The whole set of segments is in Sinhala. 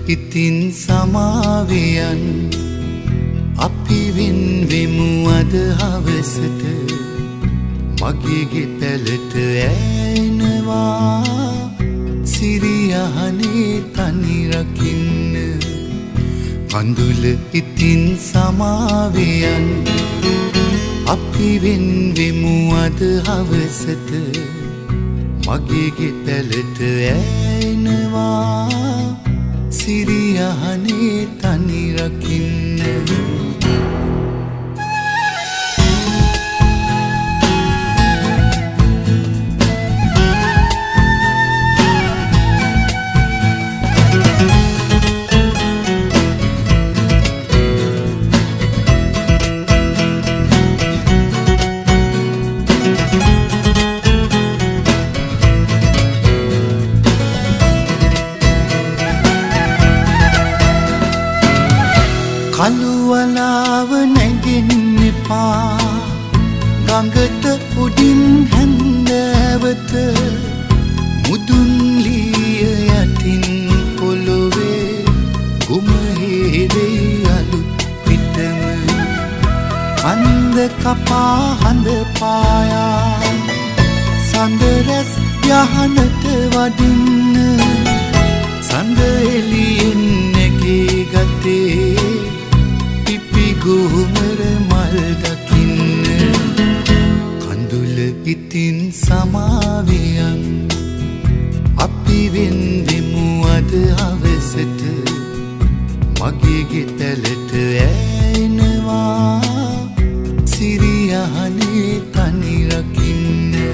ඉතින් සමාවෙයන් අපි වෙන්වෙමු අද හවසට මගේ ගෙපැලට ඇෙනවා සිරියහනේ තනි රකින්න කඳුල ඉතින් සමාවෙයන් අපි වෙන්වෙමු අද හවසට මගේ ගෙපැලට ඇෙනවා සිරියහනේ තනි රකින්න කළුවලාව නැගින්න එපා ගඟට උඩින් හැන්දෑවත මුදුන් ලිය යටින් පොළොවේ කුමහේරේ අලුත් පිටම කන්ද කපා හඳ පායා සඳ රැස් යහනට වඩින්න සඳ එළියෙන් නැගේ ගතේ ගුහුමර මල් දකින්න කඳුල ඉතින් සමාවෙයන් අපි වෙන්වෙමු අද හවසට මගේ ගෙපැලට ඇෙනවා සිරියහනේ තනි රකින්න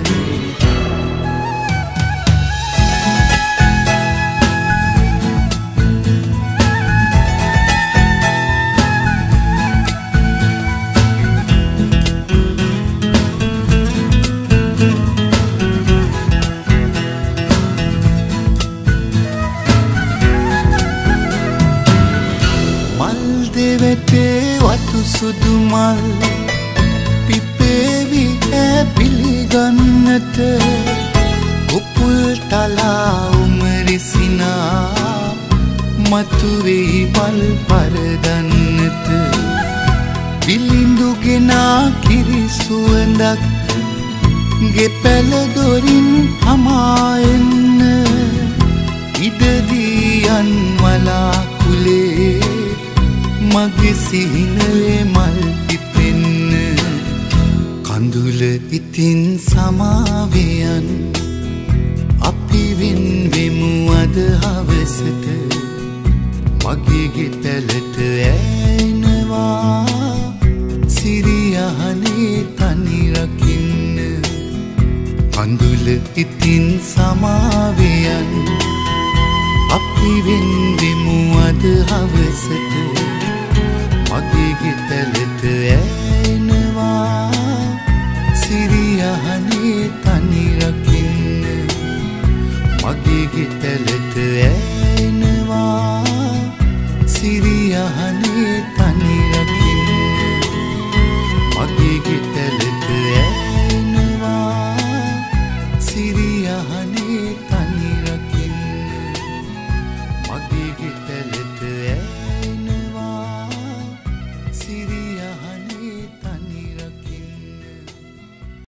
දෙවටේ වතු සුදු මල් පිපේවි පිළිගන්නට උපුල් තලා උමරිසිනා මතුවෙයි මල් පරදන්නට විලිඳුගෙනා කිරි සුවඳක් ගෙපැල දොරින් හමා එන්න ඉඩදියන් වලාකුලේ මගේ සිහිනයේ මල් පිපෙන්න කඳුල ඉතින් සමාවෙයන් අපි වෙන්වෙමු අද හවසට මගේ ගෙපැලට ඇෙනවා සිරියහනේ තනි රකින්න කඳුල ඉතින් සමාවෙයන් අපි වෙන්වෙමු අද හවසට මගේ ගෙපැලට ඇෙනවා සිරියහනේ තනි රකින්න මගේ ගෙපැලට ඇෙනවා සිරියහනේ තනි රකින්න මගේ ගෙපැලට